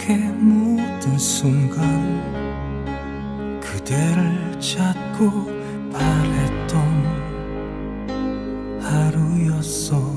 이렇게 모든 순간 그대를 찾고 바랬던 하루였어.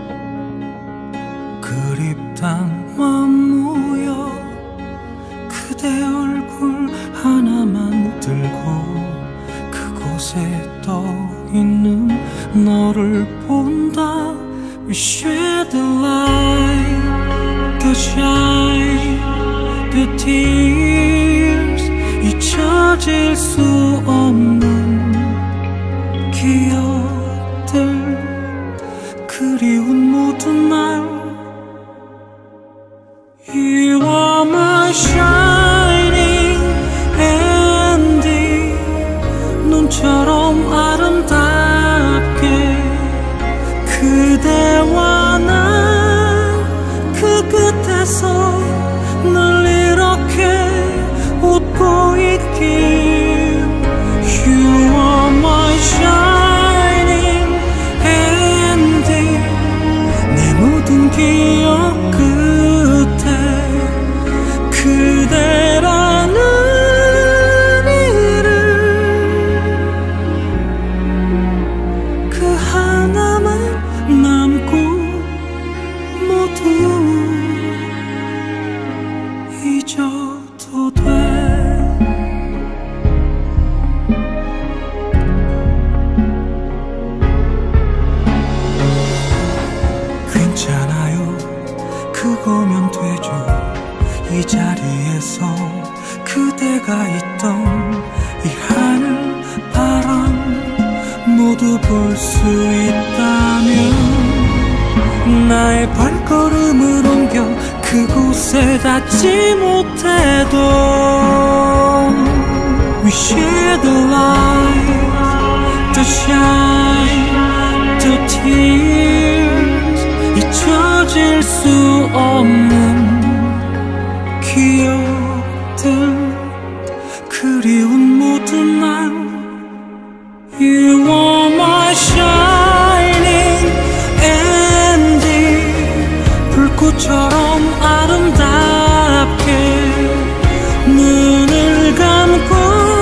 그립단 맘 모여 그대 얼굴 하나만 들고 그곳에 떠있는 너를 본다. We share the light, the shine, the tears. 잊혀질 수 없는 기억들, 그리운 모든 날. You are my shining ending. 눈처럼 아름답게 그대와 나 그 끝에서 늘 이렇게 웃고 있길. You are my shining ending. 내 모든 기억 끝에 그대라는 이름, 그 하나만 남고 모두 잊어도 돼. 괜찮아요, 그거면 되죠. 이 자리에서 그대가 있던 이 하늘 바람 모두 볼 수 있다면 나의 발걸음을 옮겨 그곳에 닿지 못해도 We share the light, the shine, the tears. 잊혀질 수 없는 기억들, 그리운 모든 날. You are my shining ending. 불꽃처럼 아름답게 눈을 감고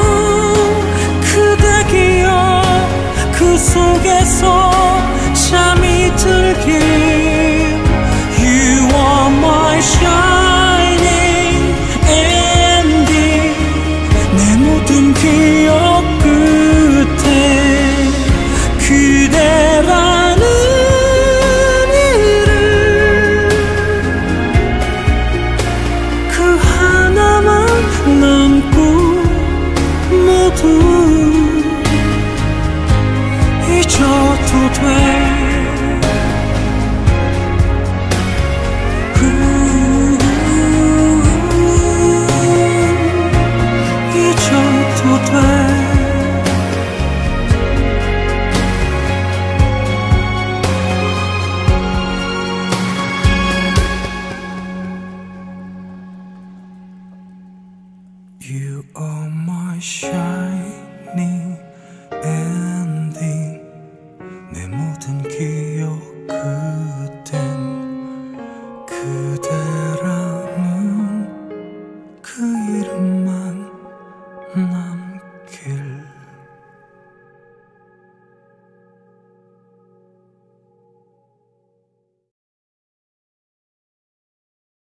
그대 기억 그 속에서 잠이 들길. You are my shining ending. 내 모든 기억 끝에 그대라는 이름, 그 하나만 남고 모두 잊어도 돼. 잊어도 돼. You are my shining ending. 내 모든 기억 끝엔 그대